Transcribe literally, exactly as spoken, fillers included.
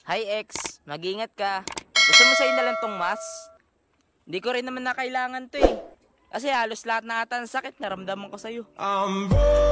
Hi ex, mag-ingat ka. Gusto mo sa'yo na lang tong mask? Hindi ko rin naman na kailangan to eh. Kasi halos lahat na ata ng sakit naramdaman ko sa'yo. I'm